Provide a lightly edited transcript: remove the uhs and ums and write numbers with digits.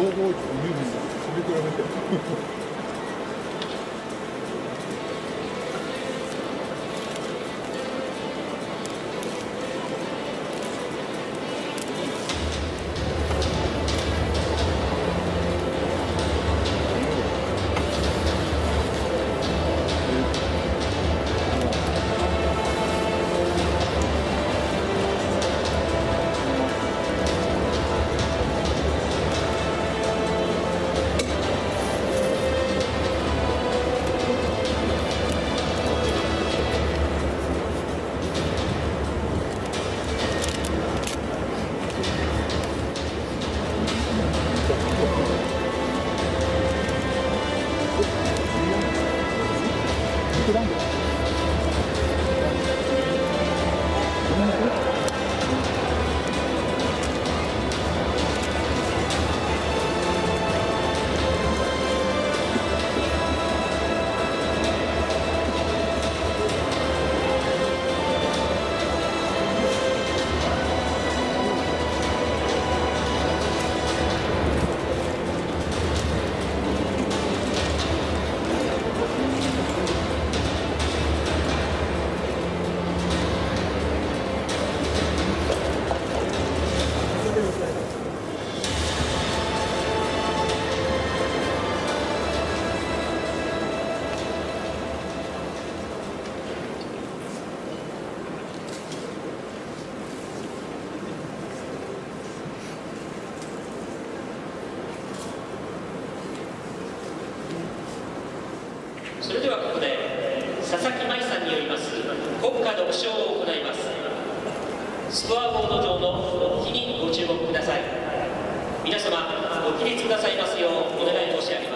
551、それ比べて。 それではここで佐々木舞さんによります国歌独唱を行います。スコアボード上の国旗にご注目ください。皆様ご起立くださいますようお願い申し上げます。